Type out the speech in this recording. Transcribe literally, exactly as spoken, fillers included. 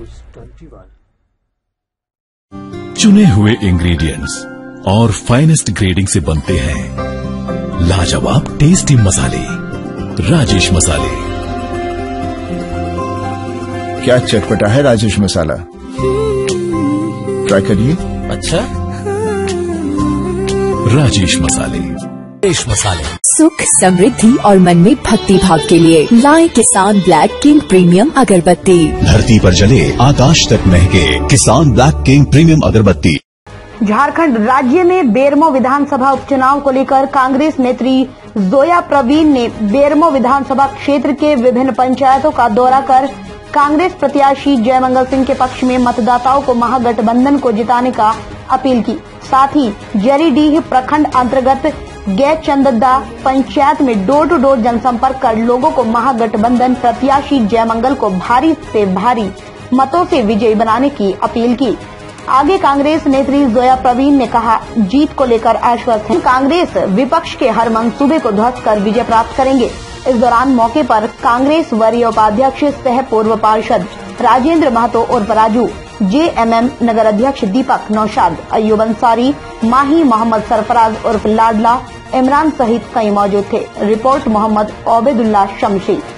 News twenty one. चुने हुए ingredients और फाइनेस्ट ग्रेडिंग से बनते हैं लाजवाब टेस्टी मसाले, राजेश मसाले। क्या चटपटा है राजेश मसाला, ट्राई करिए। अच्छा, राजेश मसाले। राजेश मसाले सुख, समृद्धि और मन में भक्ति भाव के लिए लाए किसान ब्लैक किंग प्रीमियम अगरबत्ती। धरती पर जले आकाश तक महके किसान ब्लैक किंग प्रीमियम अगरबत्ती। झारखंड राज्य में बेरमो विधानसभा उपचुनाव को लेकर कांग्रेस नेत्री जोया प्रवीण ने बेरमो विधानसभा क्षेत्र के विभिन्न पंचायतों का दौरा कर कांग्रेस प्रत्याशी जयमंगल सिंह के पक्ष में मतदाताओं को महागठबंधन को जिताने का अपील की। साथ ही जरीडीह प्रखंड अंतर्गत गैचंददा पंचायत में डोर टू डोर जनसंपर्क कर लोगों को महागठबंधन प्रत्याशी जयमंगल को भारी से भारी मतों से विजयी बनाने की अपील की। आगे कांग्रेस नेत्री जोया प्रवीण ने कहा, जीत को लेकर आश्वस्त है, कांग्रेस विपक्ष के हर मंसूबे को ध्वस्त कर विजय प्राप्त करेंगे। इस दौरान मौके पर कांग्रेस वरीय उपाध्यक्ष सह पूर्व पार्षद राजेंद्र महतो उर्फ राजू, जेएमएम नगर अध्यक्ष दीपक नौशाद, अय्यूब अंसारी, माही मोहम्मद सरफराज उर्फ लाडला, इमरान सहित कई मौजूद थे। रिपोर्ट मोहम्मद ओबेदुल्ला शमशी।